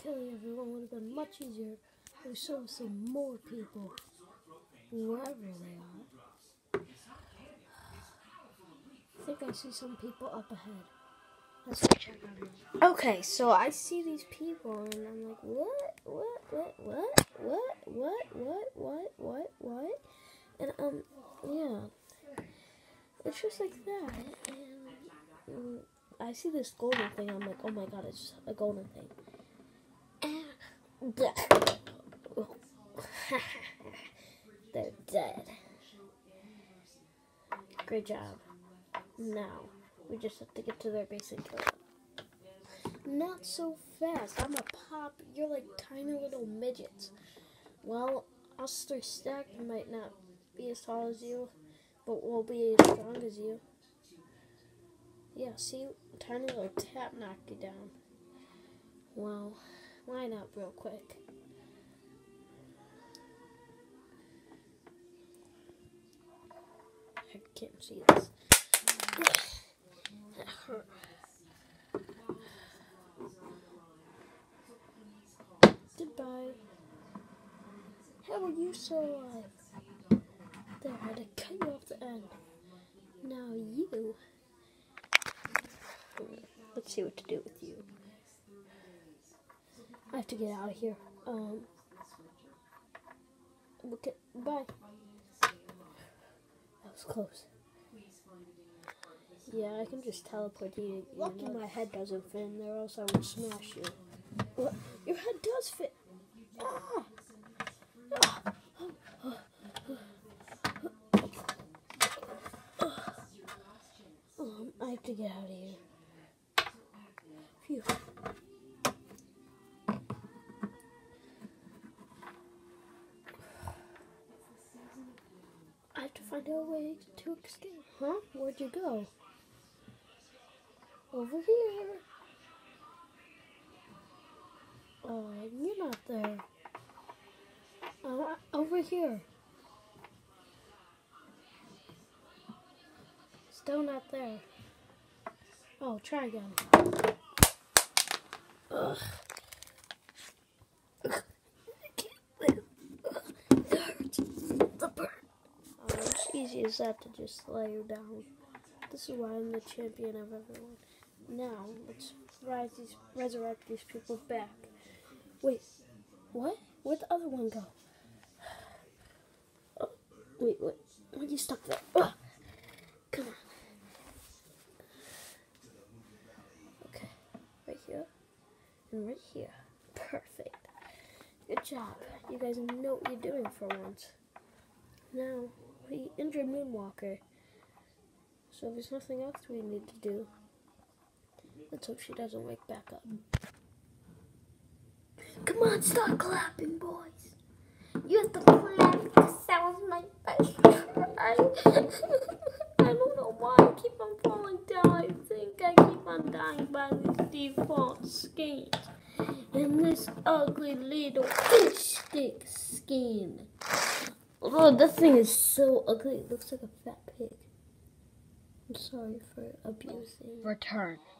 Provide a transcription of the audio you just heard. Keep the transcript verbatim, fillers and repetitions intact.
killing everyone would have been much easier. We should have seen more people, wherever they are. I think I see some people up ahead. Let's go check on them. Okay, so I see these people, and I'm like, what, what, what, what, what, what, what, what, what, what? And, um, yeah. It's just like that. And um, I see this golden thing. I'm like, oh my god, it's a golden thing. And they're dead. Great job. Now, we just have to get to their base and kill them. Not so fast. I'm a pop. You're like tiny little midgets. Well, us three stacked might not be as tall as you, but we'll be as strong as you. Yeah, see, tiny little tap knocked you down. Well, line up real quick. I can't see this. That hurt. Goodbye. How are you so alive? There, I had to cut you off the end. Now you. Let's see what to do with you. I have to get out of here. Um. Okay, bye. That was close. Yeah, I can just teleport you. Lucky you know, my head doesn't fit in there, else I would smash you. What? Your head does fit. Ah! Ah! Um, I have to get out of here. Phew. I have to find a way to escape. Huh? Where'd you go? Over here. Oh, you're not there. Uh, over here. Still not there. Oh, try again. Ugh. I can't live. Ugh. It hurts. The burn. Oh, it's easy as that to just lay you down. This is why I'm the champion of everyone. Now, let's rise these, resurrect these people back. Wait, what? Where'd the other one go? Oh, wait, wait. Why'd you stuck there? Ugh. Come on. Okay, right here and right here. Perfect. Good job. You guys know what you're doing for once. Now, we injured Moonwalker. So there's nothing else we need to do. Let's hope she doesn't wake back up. Come on, start clapping, boys. You have to clap because that was my best try. I don't know why I keep on falling down. I think I keep on dying by these default skins. And this ugly little fish stick skin. Although this thing is so ugly, it looks like a fat pig. I'm sorry for abusing. Return.